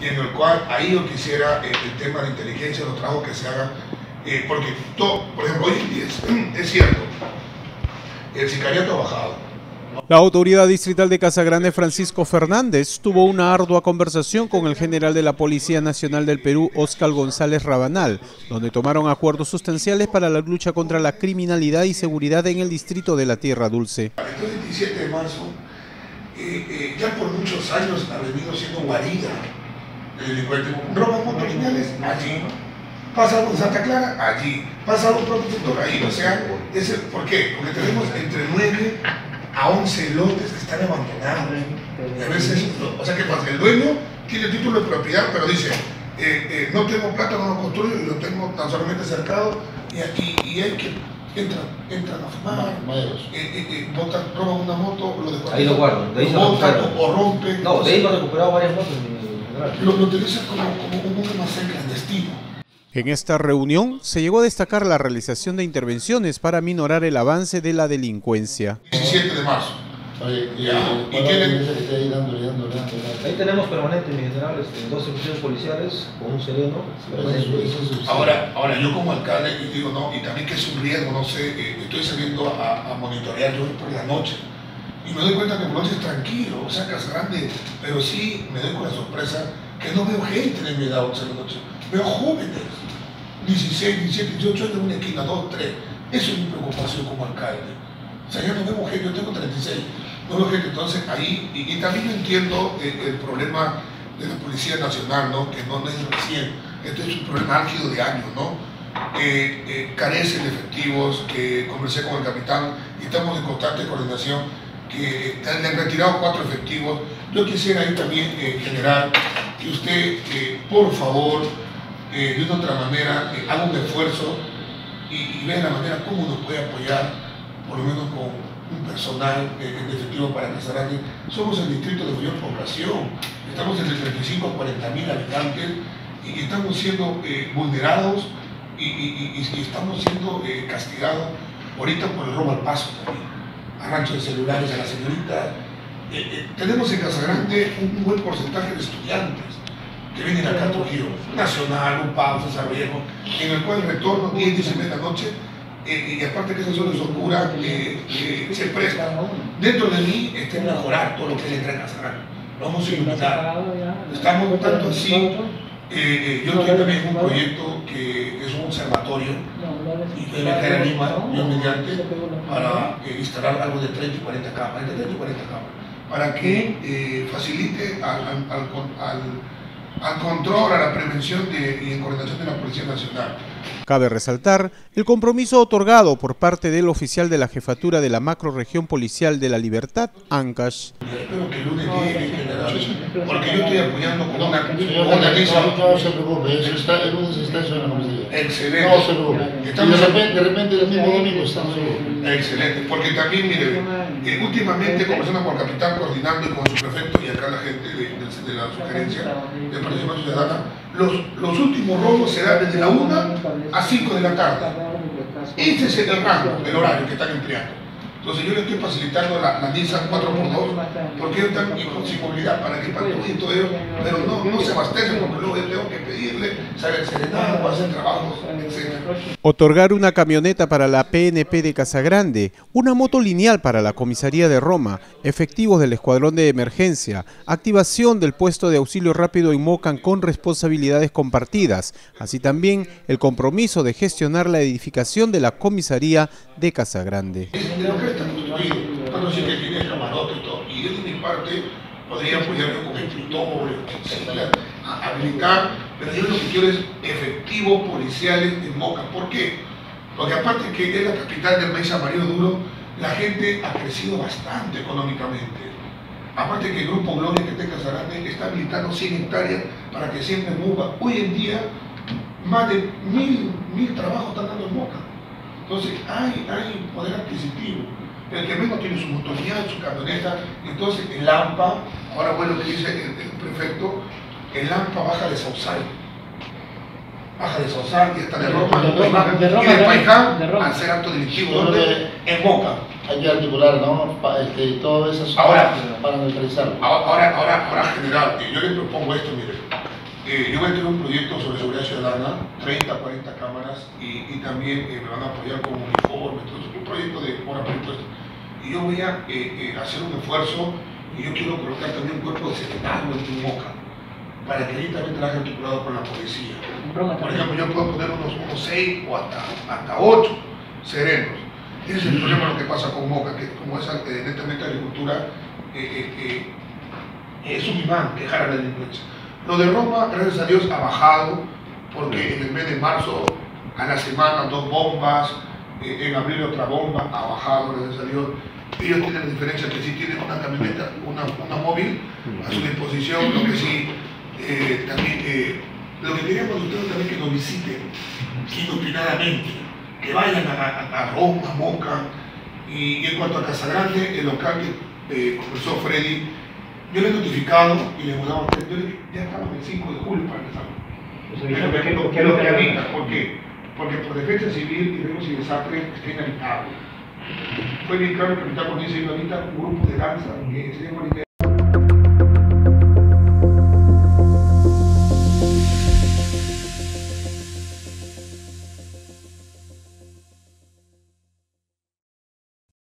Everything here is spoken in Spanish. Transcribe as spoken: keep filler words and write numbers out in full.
en el cual ahí yo quisiera eh, el tema de inteligencia, los trabajos que se hagan, eh, porque todo, por ejemplo, hoy en día es, es cierto, el sicariato ha bajado. La autoridad distrital de Casagrande, Francisco Fernández, tuvo una ardua conversación con el general de la Policía Nacional del Perú, Óscar González Rabanal, donde tomaron acuerdos sustanciales para la lucha contra la criminalidad y seguridad en el distrito de la Tierra Dulce. El veintisiete de marzo, eh, eh, ya por muchos años ha venido siendo guarida de delincuentes. Roban motos lineales, allí. Pasa algo en Santa Clara, allí. Pasa algo en Protector, ahí. O sea, es el, ¿por qué? Porque tenemos entre nueve a once lotes que están abandonados. Y a veces, o sea, ¿qué pasa? El dueño tiene título de propiedad, pero dice, eh, eh, no tengo plata, no lo construyo y lo tengo tan solamente cercado y aquí y hay que entran, entran a fumar, eh, eh, eh, botan, roban una moto, lo de ahí lo guardan, de ahí lo botan o, o rompen. No, de ahí lo han recuperado varias motos. Lo, lo utilizan como, como un almacén clandestino. En esta reunión se llegó a destacar la realización de intervenciones para minorar el avance de la delincuencia. diecisiete de marzo. Oye, y, ya, y tienen... ahí, dando, dando, dando, ahí tenemos permanentes, mi general, este, dos oficiales policiales con un sereno. Ahora, ahora yo como alcalde y digo no, y también que es un riesgo, no sé, eh, estoy saliendo a, a monitorear yo por la noche y me doy cuenta que por la noche es tranquilo, o sea, Casagrande, pero sí me doy con la sorpresa que no veo gente de mi edad once de la noche, veo jóvenes, dieciséis, diecisiete, dieciocho en una esquina, dos, tres. Eso es mi preocupación como alcalde. O sea, ya no vemos gente, yo tengo treinta y seis, no veo gente, entonces ahí, y, y también yo entiendo el, el problema de la Policía Nacional, ¿no? Que no, no es recién, esto es un problema álgido de años, ¿no? Eh, eh, carecen de efectivos, que conversé con el capitán y estamos en constante coordinación, que le han retirado cuatro efectivos. Yo quisiera ahí también, eh, general, que usted, eh, por favor, eh, de una otra manera, eh, haga un esfuerzo y, y vea la manera cómo nos puede apoyar, por lo menos con un personal eh, en efectivo para Casagrande. Somos el distrito de mayor población, estamos entre treinta y cinco a cuarenta mil habitantes y estamos siendo eh, vulnerados y, y, y, y estamos siendo eh, castigados ahorita por el robo al paso también, arrancho de celulares a las señoritas. Eh, eh, tenemos en Casagrande un, un buen porcentaje de estudiantes que vienen acá a Trujillo, Nacional, un Pau, César Viejo, en el cual el retorno diez, diez y media de la noche, eh, y aparte que esa zona es oscura, eh, eh, se presta. Dentro de mí está mejorar todo lo que es entra en Casagrande. Lo vamos a iluminar. Estamos tanto así, eh, eh, yo estoy también en un proyecto que es un observatorio, y debe caer a Lima, yo mediante, para eh, instalar algo de treinta y cuarenta cámaras, entre treinta y cuarenta cámaras, para que eh, facilite al, al, al, al al control, a la prevención de, y en coordinación de la Policía Nacional. Cabe resaltar el compromiso otorgado por parte del oficial de la Jefatura de la Macrorregión Policial de la Libertad, Ancash. Espero que el lunes llegue, general, porque yo estoy apoyando con una, señor, con una lista. No, no se preocupe, eso está, el lunes está eso en la comisaría. Excelente. No se preocupe. Y de repente, de repente el mismo domingo estamos seguros. Excelente, porque también, mire, eh, últimamente conversando con el capitán, coordinando y con su prefecto y acá la gente de, de, de la sugerencia de Participación Ciudadana, los, los últimos robos se dan desde la una a cinco de la tarde. Ese es el rango, el horario que están empleando. Entonces yo le estoy facilitando la, la Nissan cuatro por dos porque ellos están sin movilidad para que patrullen todo ello, pero no, no se abastecen porque luego yo tengo que pedirle, saber serenado, hacer trabajos, etcétera. Otorgar una camioneta para la P N P de Casagrande, una moto lineal para la Comisaría de Roma, efectivos del Escuadrón de Emergencia, activación del puesto de auxilio rápido en Mocan con responsabilidades compartidas, así también el compromiso de gestionar la edificación de la Comisaría de Casagrande. Tanto sí que tiene camarote y todo, y yo de mi parte podría apoyarme con escritorio, etcétera, a habilitar, pero yo lo que quiero es efectivos policiales en Moca. ¿Por qué? Porque aparte que es la capital del país amarillo duro, la gente ha crecido bastante económicamente. Aparte que el Grupo Gloria que está en Casagrande está habilitando cien hectáreas para que siempre en Moca. Hoy en día, más de mil, mil trabajos están dando en Moca. Entonces hay, hay poder adquisitivo. El que menos tiene su motoría, su camioneta, entonces el AMPA, ahora bueno que dice el, el prefecto, el AMPA baja de Sausal, baja de Sausal y hasta de Roma, de Roma, y de Roma, de Paiján de Roma. al ser acto delictivo, ¿dónde? En Moca. Hay que articular, ¿no? Pa, este, todo eso ahora, para neutralizarlo. Ahora, ahora, ahora, general, yo le propongo esto, mire, Eh, yo voy a tener un proyecto sobre seguridad ciudadana, treinta, cuarenta cámaras, y, y también eh, me van a apoyar con uniforme, entonces un proyecto de hora presupuesto. Y yo voy a eh, eh, hacer un esfuerzo, y yo quiero colocar también un cuerpo de secretario en Moca, para que ahí también trabaje articulado con la policía. Por ejemplo, yo puedo poner unos, unos seis o hasta, hasta ocho serenos. Ese es el problema lo que pasa con Moca, que como es eh, netamente agricultura, eh, eh, eh, es un imán dejar a la delincuencia. Lo de Roma, gracias a Dios, ha bajado, porque en el mes de marzo, a la semana, dos bombas, eh, en abril otra bomba, ha bajado, gracias a Dios. Ellos tienen la diferencia que sí tienen una camioneta, una, una móvil a su disposición, lo que sí, eh, también, eh, lo que queremos ustedes también que nos visiten, inopinadamente, que vayan a, a, a Roma, Moca, y, y en cuanto a Casagrande, el local que eh, conversó Freddy, yo le he notificado y le mandamos, yo le, ya estamos el cinco de julio para empezar. Pero lo que lo que habita, ¿por qué? Porque por defensa civil y riesgos y desastres está inhabitable. Fue bien claro que el capitán cuando dice inhabita un grupo de danza que se llama